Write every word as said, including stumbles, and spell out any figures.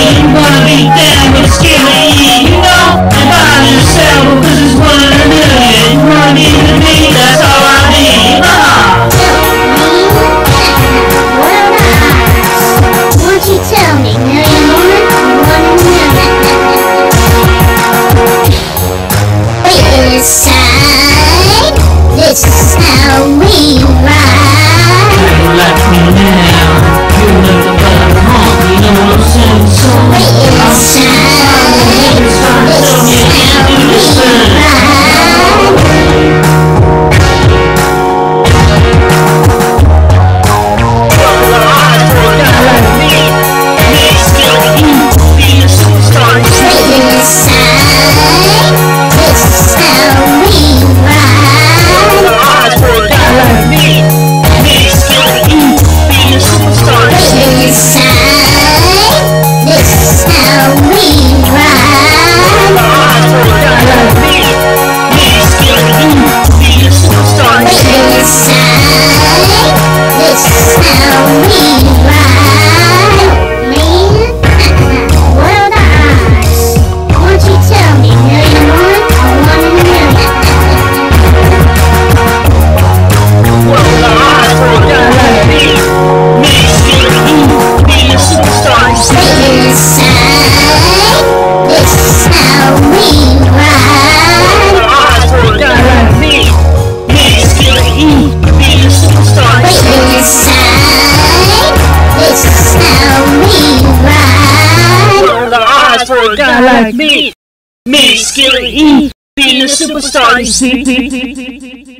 You wanna be down with Skilly E, you know? And buy yourself, cause it's one in a million. You wanna be with me, that's all I need. Uh-huh. Won't you tell me, million woman, one in a million? This side, this is how we ride. You like me now, you look about home, you know what I'm saying? So I'm Inside, this is how we ride. For a guy like me, me, Skilly E, being a superstar, you see.